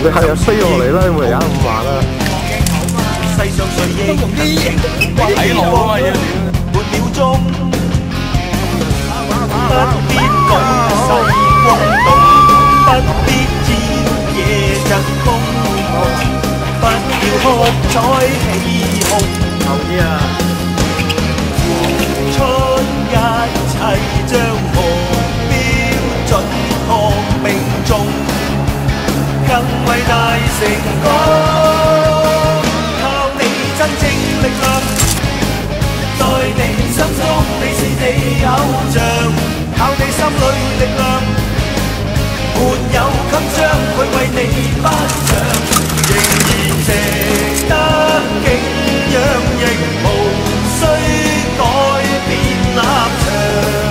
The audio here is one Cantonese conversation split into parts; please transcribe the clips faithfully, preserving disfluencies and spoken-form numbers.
你係啊飛落嚟啦，你咪而家咁話啦。世上誰亦能睇路啊嘛要。半秒鐘，不必舉世轟動，不必朝夜疾風，不要喝彩起哄。後啲啊！付出一切將目標準確命中。 更偉大成功，靠你真正力量，在你心中你是你偶像，靠你心裏力量，沒有襟章去為你頒獎，仍然值得敬仰，亦無需改變立場。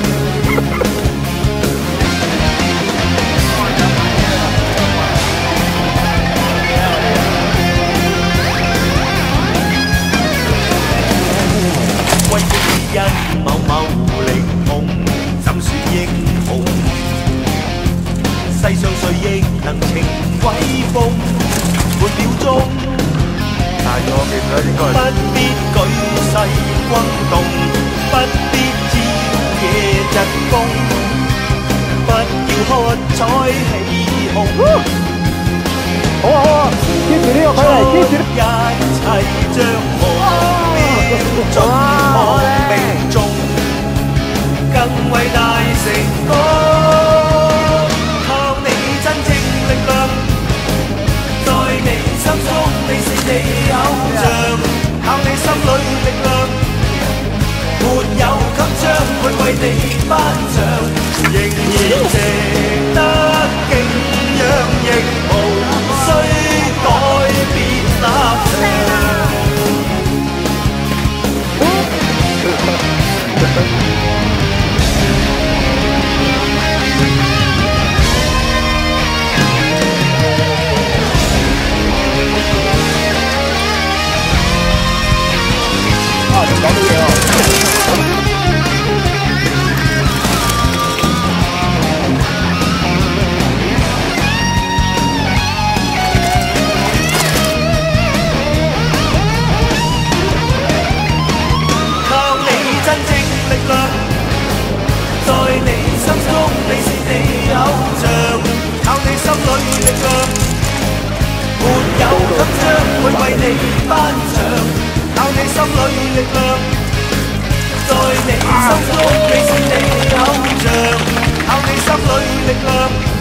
因某某力控，怎說英雄？世上誰亦能情威風，半秒鐘。但係我記得應該不必舉世轟動，不必朝夜疾風，不要喝彩起哄。好啊好啊 ，keep 住呢個距離 ，keep 住。一切將目標準確命中，更偉大成功。靠你真正力量，在你心中你是你偶像，靠你心裏力量，沒有襟章去為你頒獎，仍然值得敬仰，亦無需改變立場。 啊，仲講到嘢啊！靠你真正力量，在你心中你是你偶像，靠你心裏力量，沒有襟章會為你頒獎。 靠你心裏力量，在你心中你是你偶像，靠你心裏力量。